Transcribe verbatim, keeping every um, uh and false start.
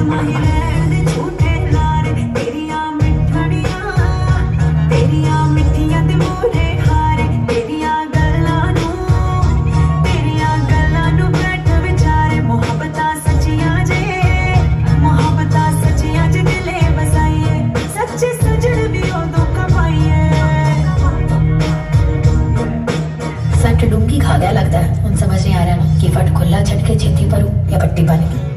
डुमकी खा गया लगता है। उन समझ नहीं आ रहा ना कि फट खुला झटके छेती परू या पट्टी पानी।